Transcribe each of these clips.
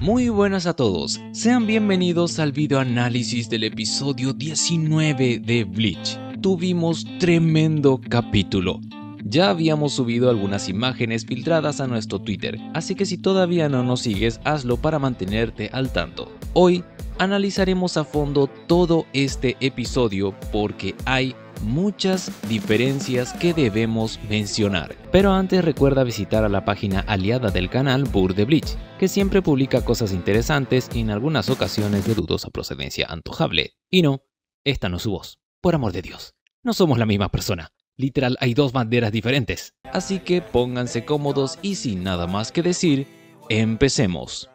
Muy buenas a todos, sean bienvenidos al video análisis del episodio 19 de Bleach. Tuvimos tremendo capítulo. Ya habíamos subido algunas imágenes filtradas a nuestro Twitter, así que si todavía no nos sigues, hazlo para mantenerte al tanto. Hoy analizaremos a fondo todo este episodio porque hay muchas diferencias que debemos mencionar. Pero antes recuerda visitar a la página aliada del canal Bur de Bleach, que siempre publica cosas interesantes y en algunas ocasiones de dudosa procedencia antojable. Y no, esta no es su voz. Por amor de Dios, no somos la misma persona. Literal, hay dos banderas diferentes. Así que pónganse cómodos y sin nada más que decir, empecemos.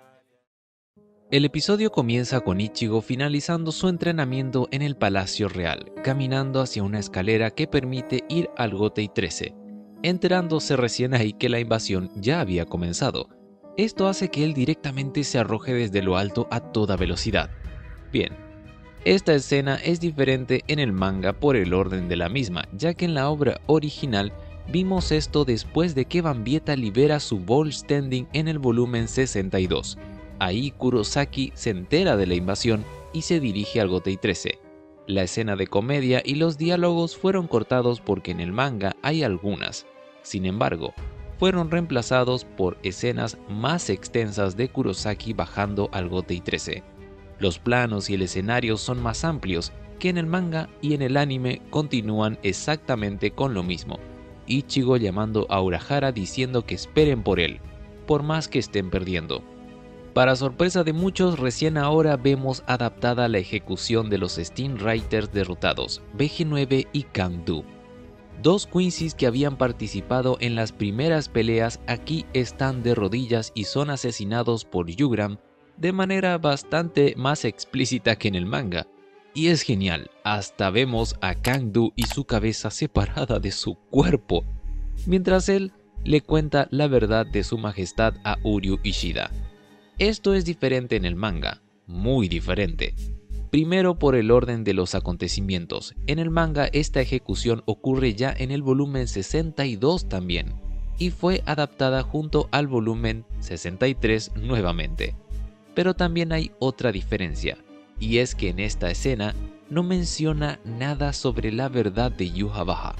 El episodio comienza con Ichigo finalizando su entrenamiento en el Palacio Real, caminando hacia una escalera que permite ir al Gotei 13, enterándose recién ahí que la invasión ya había comenzado. Esto hace que él directamente se arroje desde lo alto a toda velocidad. Bien, esta escena es diferente en el manga por el orden de la misma, ya que en la obra original vimos esto después de que Bambieta libera su Ball Standing en el volumen 62. Ahí Kurosaki se entera de la invasión y se dirige al Gotei 13. La escena de comedia y los diálogos fueron cortados porque en el manga hay algunas. Sin embargo, fueron reemplazados por escenas más extensas de Kurosaki bajando al Gotei 13. Los planos y el escenario son más amplios que en el manga y en el anime continúan exactamente con lo mismo. Ichigo llamando a Urahara diciendo que esperen por él, por más que estén perdiendo. Para sorpresa de muchos, recién ahora vemos adaptada la ejecución de los Steam Writers derrotados, BG9 y Kangdu. Dos Quincy's que habían participado en las primeras peleas aquí están de rodillas y son asesinados por Yugram de manera bastante más explícita que en el manga. Y es genial, hasta vemos a Kangdu y su cabeza separada de su cuerpo, mientras él le cuenta la verdad de su majestad a Uryu Ishida. Esto es diferente en el manga, muy diferente. Primero por el orden de los acontecimientos. En el manga esta ejecución ocurre ya en el volumen 62 también, y fue adaptada junto al volumen 63 nuevamente. Pero también hay otra diferencia, y es que en esta escena no menciona nada sobre la verdad de Yhwach.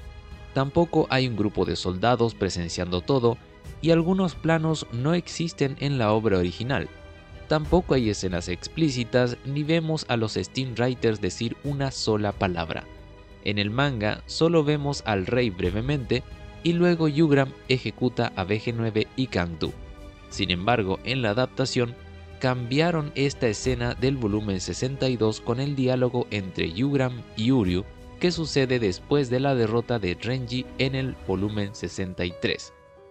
Tampoco hay un grupo de soldados presenciando todo, y algunos planos no existen en la obra original. Tampoco hay escenas explícitas ni vemos a los Steam Writers decir una sola palabra. En el manga solo vemos al rey brevemente y luego Yugram ejecuta a BG9 y Kangdu. Sin embargo, en la adaptación cambiaron esta escena del volumen 62 con el diálogo entre Yugram y Uryu que sucede después de la derrota de Renji en el volumen 63.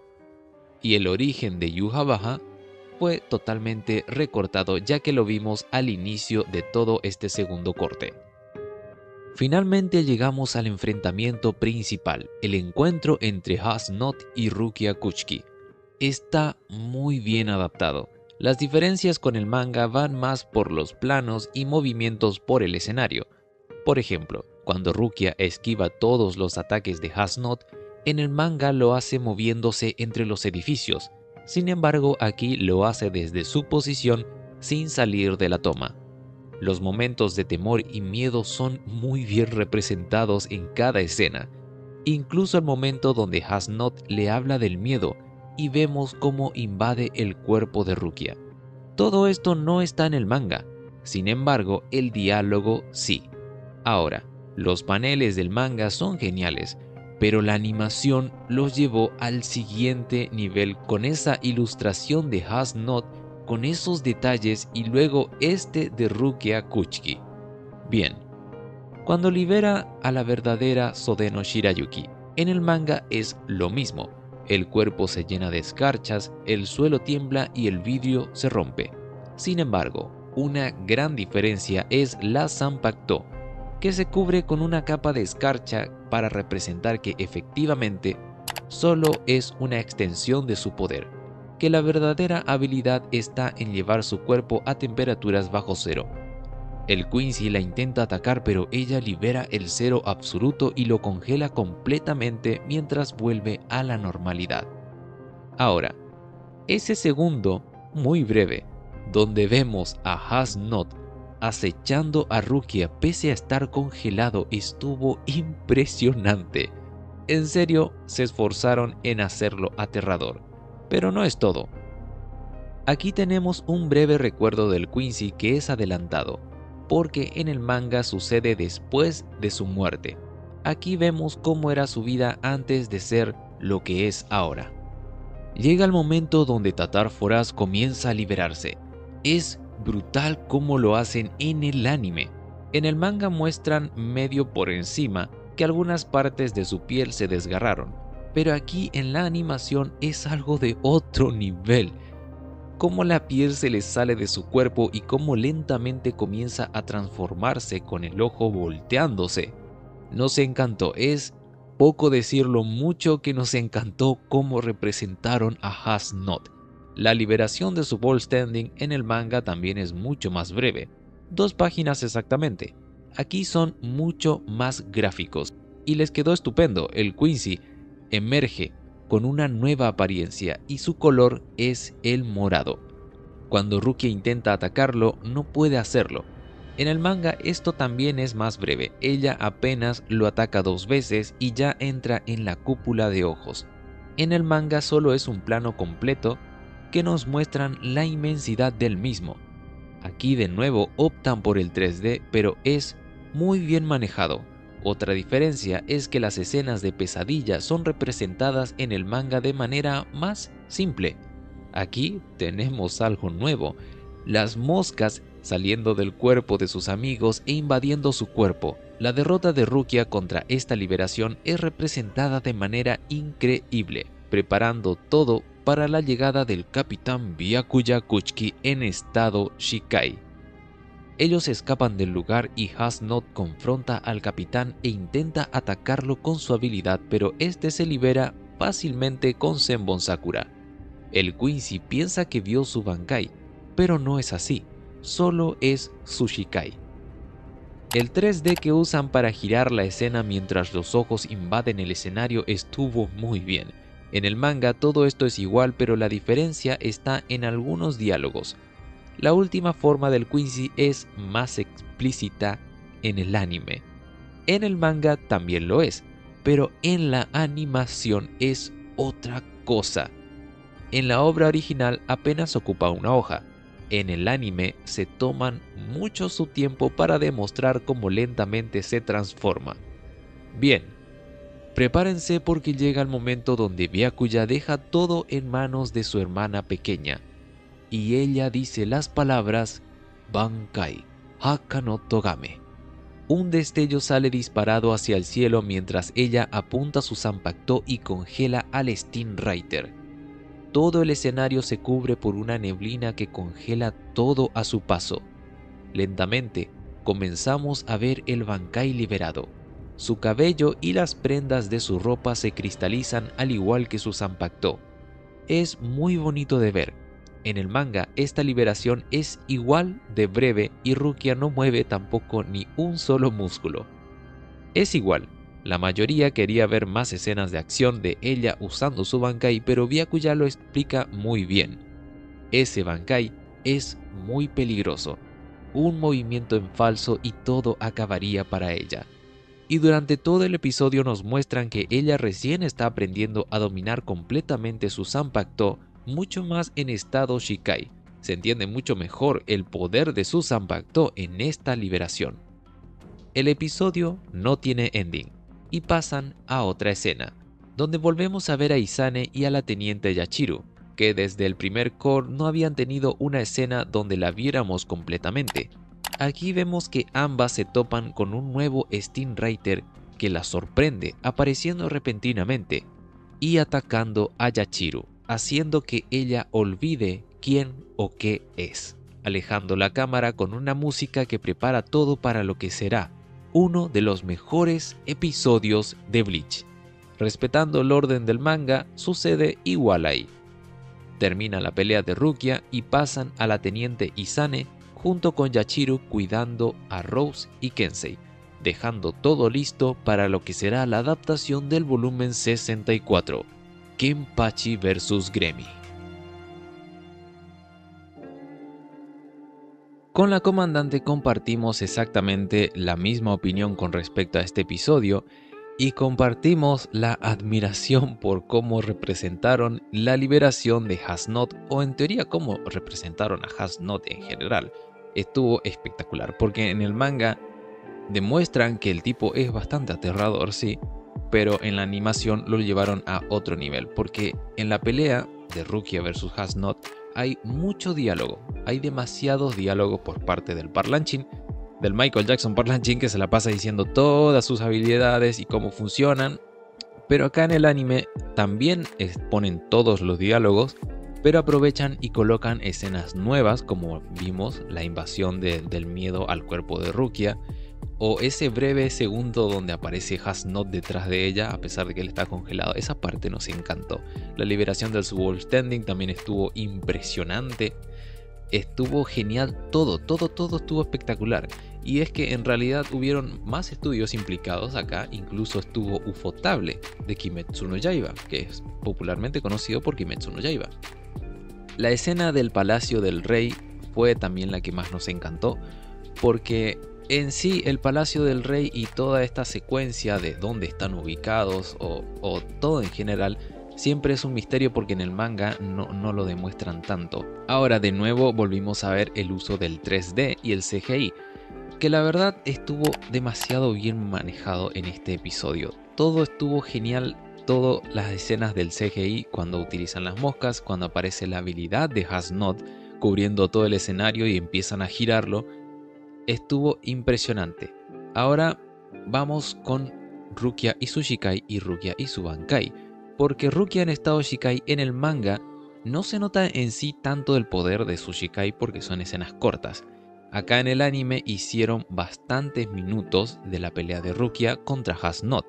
Y el origen de Yhwach fue totalmente recortado ya que lo vimos al inicio de todo este segundo corte. Finalmente llegamos al enfrentamiento principal, el encuentro entre Has-Nodt y Rukia Kuchiki. Está muy bien adaptado. Las diferencias con el manga van más por los planos y movimientos por el escenario. Por ejemplo, cuando Rukia esquiva todos los ataques de Has-Nodt, en el manga lo hace moviéndose entre los edificios. Sin embargo, aquí lo hace desde su posición sin salir de la toma. Los momentos de temor y miedo son muy bien representados en cada escena. Incluso el momento donde Has-Nodt le habla del miedo y vemos cómo invade el cuerpo de Rukia. Todo esto no está en el manga. Sin embargo, el diálogo sí. Ahora, los paneles del manga son geniales, pero la animación los llevó al siguiente nivel con esa ilustración de Has-Nodt, con esos detalles y luego este de Rukia Kuchiki. Bien, cuando libera a la verdadera Sodeno Shirayuki, en el manga es lo mismo. El cuerpo se llena de escarchas, el suelo tiembla y el vidrio se rompe. Sin embargo, una gran diferencia es la Zanpakuto, que se cubre con una capa de escarcha para representar que efectivamente solo es una extensión de su poder, que la verdadera habilidad está en llevar su cuerpo a temperaturas bajo cero. El Quincy la intenta atacar pero ella libera el cero absoluto y lo congela completamente mientras vuelve a la normalidad. Ahora, ese segundo, muy breve, donde vemos a Has-Not acechando a Rukia pese a estar congelado, estuvo impresionante. En serio, se esforzaron en hacerlo aterrador. Pero no es todo. Aquí tenemos un breve recuerdo del Quincy que es adelantado, porque en el manga sucede después de su muerte. Aquí vemos cómo era su vida antes de ser lo que es ahora. Llega el momento donde Tatar Foraz comienza a liberarse. Es brutal cómo lo hacen en el anime. En el manga muestran medio por encima que algunas partes de su piel se desgarraron, pero aquí en la animación es algo de otro nivel. Cómo la piel se le sale de su cuerpo y cómo lentamente comienza a transformarse con el ojo volteándose. Nos encantó, es poco decirlo mucho que nos encantó cómo representaron a Has-Not. La liberación de su ball standing en el manga también es mucho más breve, 2 páginas exactamente. Aquí son mucho más gráficos y les quedó estupendo. El Quincy emerge con una nueva apariencia y su color es el morado. Cuando Rukia intenta atacarlo, no puede hacerlo. En el manga esto también es más breve, ella apenas lo ataca 2 veces y ya entra en la cúpula de ojos. En el manga solo es un plano completo que nos muestran la inmensidad del mismo. Aquí de nuevo optan por el 3D, pero es muy bien manejado. Otra diferencia es que las escenas de pesadilla son representadas en el manga de manera más simple. Aquí tenemos algo nuevo, las moscas saliendo del cuerpo de sus amigos e invadiendo su cuerpo. La derrota de Rukia contra esta liberación es representada de manera increíble, preparando todo para la llegada del capitán Byakuya Kuchiki en estado Shikai. Ellos escapan del lugar y Has-Not confronta al capitán e intenta atacarlo con su habilidad, pero este se libera fácilmente con Senbon Sakura. El Quincy piensa que vio su Bankai, pero no es así, solo es su Shikai. El 3D que usan para girar la escena mientras los ojos invaden el escenario estuvo muy bien. En el manga todo esto es igual, pero la diferencia está en algunos diálogos. La última forma del Quincy es más explícita en el anime. En el manga también lo es, pero en la animación es otra cosa. En la obra original apenas ocupa una hoja. En el anime se toman mucho su tiempo para demostrar cómo lentamente se transforma. Bien, prepárense porque llega el momento donde Byakuya deja todo en manos de su hermana pequeña. Y ella dice las palabras Bankai, Haka no Togame. Un destello sale disparado hacia el cielo mientras ella apunta su Zanpakuto y congela al Steam Rider. Todo el escenario se cubre por una neblina que congela todo a su paso. Lentamente comenzamos a ver el Bankai liberado. Su cabello y las prendas de su ropa se cristalizan al igual que su Zanpakuto. Es muy bonito de ver. En el manga, esta liberación es igual de breve y Rukia no mueve tampoco ni un solo músculo. Es igual, la mayoría quería ver más escenas de acción de ella usando su Bankai, pero Byakuya lo explica muy bien. Ese Bankai es muy peligroso, un movimiento en falso y todo acabaría para ella. Y durante todo el episodio nos muestran que ella recién está aprendiendo a dominar completamente su Zanpakuto, mucho más en estado Shikai. Se entiende mucho mejor el poder de su Zanpakuto en esta liberación. El episodio no tiene ending y pasan a otra escena, donde volvemos a ver a Izane y a la teniente Yachiru, que desde el primer core no habían tenido una escena donde la viéramos completamente. Aquí vemos que ambas se topan con un nuevo Steam Rider que la sorprende apareciendo repentinamente y atacando a Yachiru, haciendo que ella olvide quién o qué es, alejando la cámara con una música que prepara todo para lo que será uno de los mejores episodios de Bleach. Respetando el orden del manga, sucede igual ahí. Termina la pelea de Rukia y pasan a la teniente Izane junto con Yachiru cuidando a Rose y Kensei, dejando todo listo para lo que será la adaptación del volumen 64, Kenpachi vs Gremi. Con la comandante compartimos exactamente la misma opinión con respecto a este episodio y compartimos la admiración por cómo representaron la liberación de Hasnot, o en teoría cómo representaron a Hasnot en general. Estuvo espectacular porque en el manga demuestran que el tipo es bastante aterrador, sí, pero en la animación lo llevaron a otro nivel, porque en la pelea de Rukia versus Hasnot hay mucho diálogo, hay demasiados diálogos por parte del parlanchín, del Michael Jackson parlanchín, que se la pasa diciendo todas sus habilidades y cómo funcionan, pero acá en el anime también ponen todos los diálogos, pero aprovechan y colocan escenas nuevas, como vimos la invasión del miedo al cuerpo de Rukia, o ese breve segundo donde aparece Hasnot detrás de ella a pesar de que él está congelado. Esa parte nos encantó. La liberación del Subwall Standing también estuvo impresionante. Estuvo genial todo estuvo espectacular. Y es que en realidad hubieron más estudios implicados acá. Incluso estuvo Ufotable de Kimetsu no Yaiba, que es popularmente conocido por Kimetsu no Yaiba. La escena del Palacio del Rey fue también la que más nos encantó, porque en sí el Palacio del Rey y toda esta secuencia de dónde están ubicados o todo en general siempre es un misterio, porque en el manga no lo demuestran tanto. Ahora de nuevo volvimos a ver el uso del 3D y el CGI, que la verdad estuvo demasiado bien manejado en este episodio. Todo estuvo genial, todas las escenas del CGI, cuando utilizan las moscas, cuando aparece la habilidad de Hasnot cubriendo todo el escenario y empiezan a girarlo. Estuvo impresionante. Ahora vamos con Rukia y su Shikai y Rukia y su Bankai, porque Rukia en estado Shikai en el manga no se nota en sí tanto el poder de su Shikai porque son escenas cortas. Acá en el anime hicieron bastantes minutos de la pelea de Rukia contra Hasnot.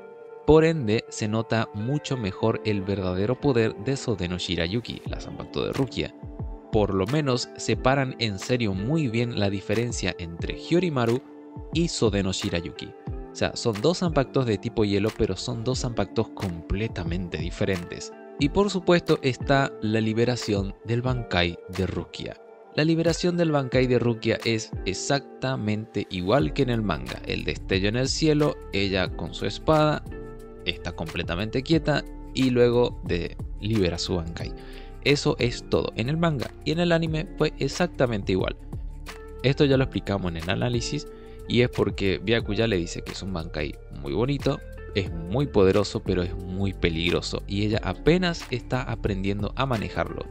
Por ende se nota mucho mejor el verdadero poder de Sodeno Shirayuki, la Zanpakuto de Rukia. Por lo menos separan en serio muy bien la diferencia entre Hyorimaru y Sodeno Shirayuki. O sea, son dos Zanpakutos de tipo hielo, pero son dos Zanpakutos completamente diferentes. Y por supuesto está la liberación del Bankai de Rukia. La liberación del Bankai de Rukia es exactamente igual que en el manga. El destello en el cielo, ella con su espada está completamente quieta y luego libera su Bankai. Eso es todo en el manga, y en el anime fue exactamente igual. Esto ya lo explicamos en el análisis, y es porque Byakuya le dice que es un Bankai muy bonito, es muy poderoso, pero es muy peligroso, y ella apenas está aprendiendo a manejarlo.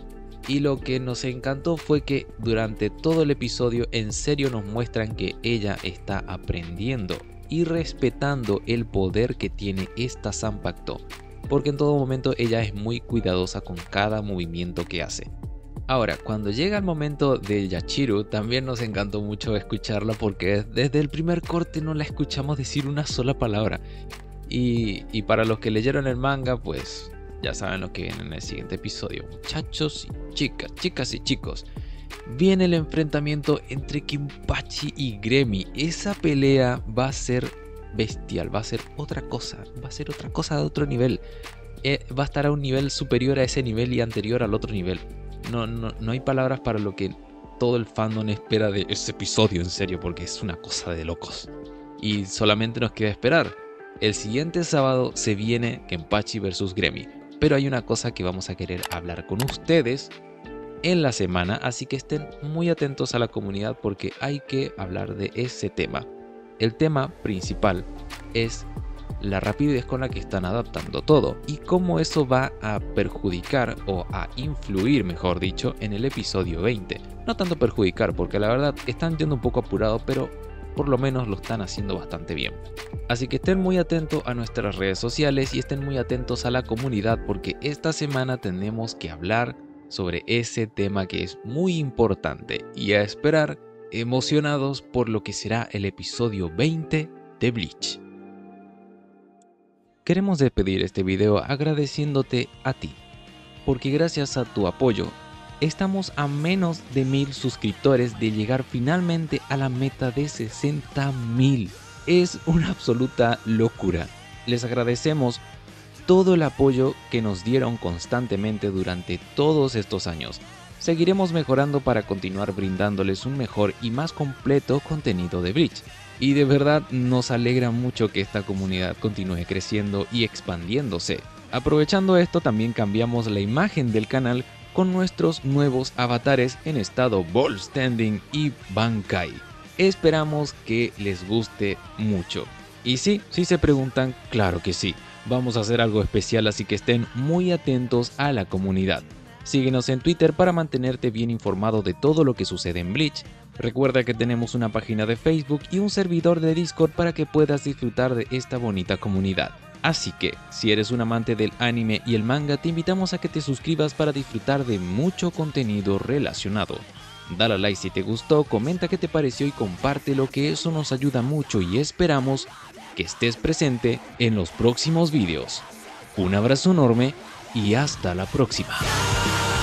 Y lo que nos encantó fue que durante todo el episodio en serio nos muestran que ella está aprendiendo y respetando el poder que tiene esta Zanpakuto, porque en todo momento ella es muy cuidadosa con cada movimiento que hace. Ahora, cuando llega el momento de Yachiru, también nos encantó mucho escucharla, porque desde el primer corte no la escuchamos decir una sola palabra. Y para los que leyeron el manga, pues ya saben lo que viene en el siguiente episodio. Muchachos y chicas, chicas y chicos, viene el enfrentamiento entre Kinpachi y Gremi. Esa pelea va a ser bestial, va a ser otra cosa de otro nivel. Va a estar a un nivel superior a ese nivel y anterior al otro nivel. No hay palabras para lo que todo el fandom espera de ese episodio, en serio, porque es una cosa de locos. Y solamente nos queda esperar. El siguiente sábado se viene Kenpachi vs Gremi, pero hay una cosa que vamos a querer hablar con ustedes en la semana, así que estén muy atentos a la comunidad porque hay que hablar de ese tema. El tema principal es la rapidez con la que están adaptando todo y cómo eso va a perjudicar o a influir, mejor dicho, en el episodio 20. No tanto perjudicar, porque la verdad están yendo un poco apurado, pero por lo menos lo están haciendo bastante bien. Así que estén muy atentos a nuestras redes sociales y estén muy atentos a la comunidad, porque esta semana tenemos que hablar sobre ese tema que es muy importante, y a esperar emocionados por lo que será el episodio 20 de Bleach. Queremos despedir este video agradeciéndote a ti, porque gracias a tu apoyo estamos a menos de 1000 suscriptores de llegar finalmente a la meta de 60.000. Es una absoluta locura. Les agradecemos todo el apoyo que nos dieron constantemente durante todos estos años. seguiremos mejorando para continuar brindándoles un mejor y más completo contenido de Bleach. Y de verdad nos alegra mucho que esta comunidad continúe creciendo y expandiéndose. Aprovechando esto, también cambiamos la imagen del canal con nuestros nuevos avatares en estado Ball Standing y Bankai. Esperamos que les guste mucho. Y sí, si se preguntan, claro que sí, vamos a hacer algo especial, así que estén muy atentos a la comunidad. Síguenos en Twitter para mantenerte bien informado de todo lo que sucede en Bleach. Recuerda que tenemos una página de Facebook y un servidor de Discord para que puedas disfrutar de esta bonita comunidad. Así que, si eres un amante del anime y el manga, te invitamos a que te suscribas para disfrutar de mucho contenido relacionado. Dale a like si te gustó, comenta qué te pareció y compártelo, que eso nos ayuda mucho y esperamos que estés presente en los próximos vídeos. Un abrazo enorme y hasta la próxima.